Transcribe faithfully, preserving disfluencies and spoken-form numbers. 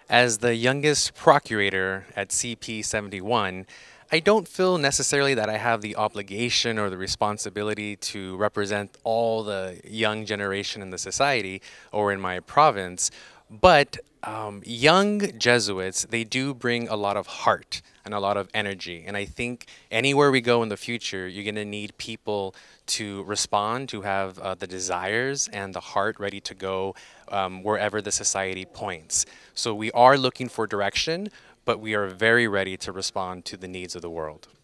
As the youngest procurator at C P seventy-one, I don't feel necessarily that I have the obligation or the responsibility to represent all the young generation in the society or in my province, but um, young Jesuits, they do bring a lot of heart and a lot of energy. And I think anywhere we go in the future, you're going to need people to respond, to have uh, the desires and the heart ready to go um, wherever the society points. So we are looking for direction, but we are very ready to respond to the needs of the world.